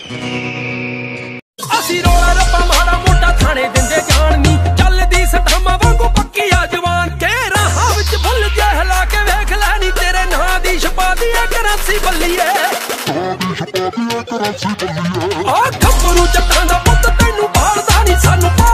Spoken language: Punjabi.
ਅਸੀਂ ਰੋਲਾ ਰੱਪਾ ਮਾੜਾ ਮੋਟਾ ਥਾਣੇ ਦਿੰਦੇ ਜਾਣ ਨੀ ਚੱਲਦੀ ਸਟਾਮਾਂ ਵਾਂਗੂ ਪੱਕੀ ਆ ਜਵਾਨ ਕੇ ਰਾਹਾਂ ਵਿੱਚ ਭੁੱਲ ਜੇ ਹਿਲਾ ਕੇ ਵੇਖ ਲੈ ਨੀ ਤੇਰੇ ਨਾਂ ਦੀ ਛਪਾ ਦੀ ਕਰਾਸੀ ਬੱਲੀਏ ਆ ਗੱਭਰੂ ਜੱਟਾਂ ਦਾ ਪੁੱਤ ਤੈਨੂੰ ਭਾਲਦਾ ਨੀ ਸਾਨੂੰ